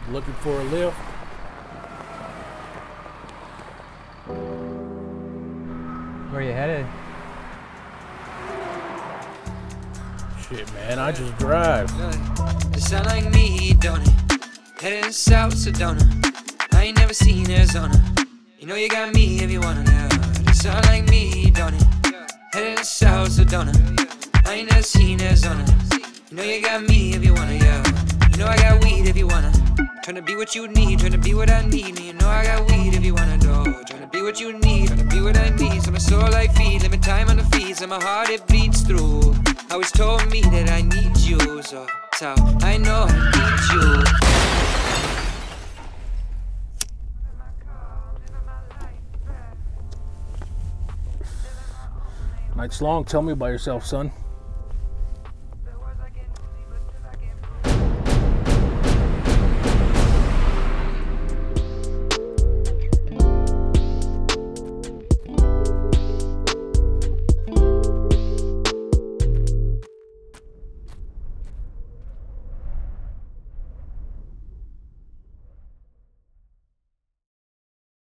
Looking for a lift. Where you headed? Shit, man, I just drive. It sound like me, don't it? Heading south, Sedona. I ain't never seen Arizona. You know you got me if you wanna know. It sound like me, don't it? Heading south, Sedona. I ain't never seen Arizona. You know you got me if you wanna, yeah. You know I got weed if you wanna. Tryna be what you need, tryna be what I need. And you know I got weed if you wanna know. Tryna be what you need, tryna be what I need. So my soul I feed, limit time on the feeds, and my heart it beats through. Always told me that I need you, so that's how I know I need you. Night's long. Tell me about yourself, son.